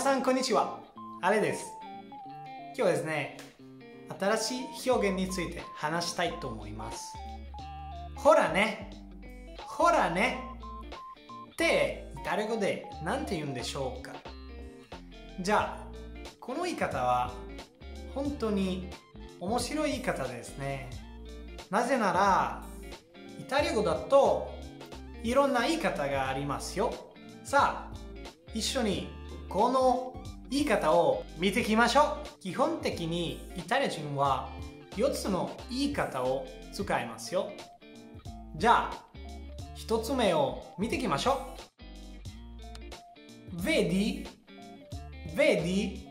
さんこんにちは。あれです。今日はですね、新しい表現について話したいと思います。ほらね、ほらねってイタリア語で何て言うんでしょうか。じゃあ、この言い方は本当に面白い言い方ですね。なぜなら、イタリア語だといろんな言い方がありますよ。さあ、一緒にこの言い方を見ていきましょう。基本的にイタリア人は4つの言い方を使いますよ。じゃあ、1つ目を見ていきましょう。Vedi? Vedi?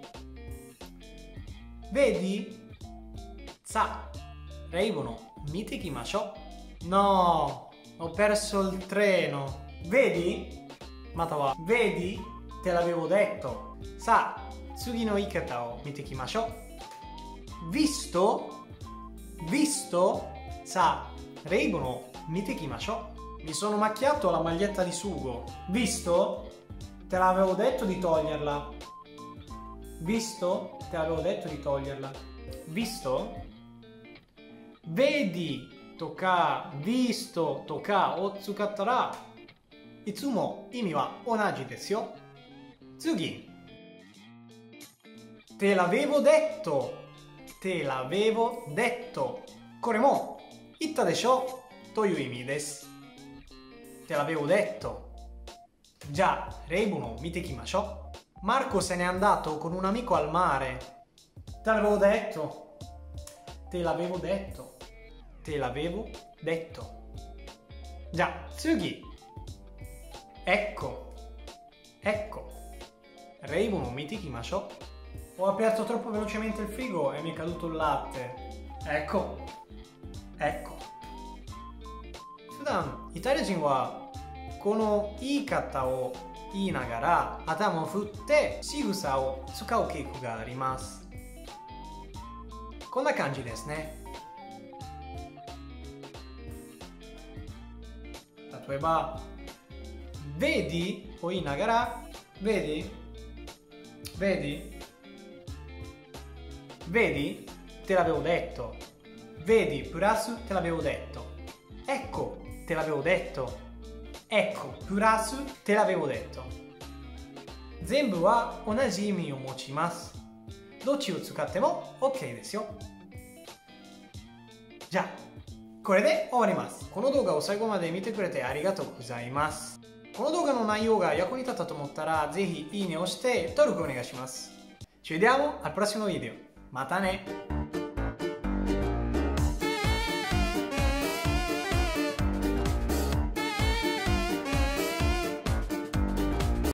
Vedi? さあ、例文を見ていきましょう。No, ho perso il treno. Vedi? または Vedi? Te l'avevo detto. さあ、次の言い方を見ていきましょう。Visto? Visto? さあ、例文を見ていきましょう。Mi sono macchiato la maglietta di sugo. Visto? Te l'avevo detto di toglierla. Visto? Te l'avevo detto di toglierla. Visto? Vedi とか visto とかを使ったらいつも意味は同じですよ。次。Te l'avevo detto. Te l'avevo detto. これも言ったでしょという意味です。Te l'avevo detto. じゃあ、例文を見ていきましょう。Marco se n'è andato con un amico al mare. Te l'avevo detto. Te l'avevo detto. Te l'avevo detto. じゃあ、次。Ecco. Ecco.例文を見ていきましょう。Ho aperto troppo velocemente il frigo e mi è caduto il latte. Ecco. Ecco. 普段、イタリア人はこの言い方を言いながら頭を振って仕草を使う傾向があります。こんな感じですね。例えば、Vedi を言いながら Vedi? Vedi? Vedi? Te l'avevo detto. Vedi plus te l'avevo detto. Ecco, te l'avevo detto. Ecco, plus te l'avevo detto. 全部は同じ意味を持ちます。どっちを使っても OK ですよ。じゃあ、これで終わります。この動画を最後まで見てくれてありがとうございます。この動画の内容が役に立ったと思ったら、ぜひいいねを押して登録お願いします。Ci vediamo al prossimo video. またね。